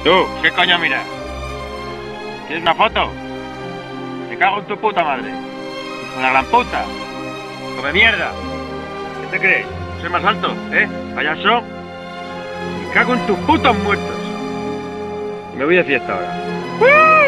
Tú, ¿qué coño miras? ¿Quieres una foto? Me cago en tu puta madre. Una gran puta. Come mierda. ¿Qué te crees? Soy más alto, ¿eh? Payaso. Me cago en tus putos muertos. Me voy de fiesta ahora.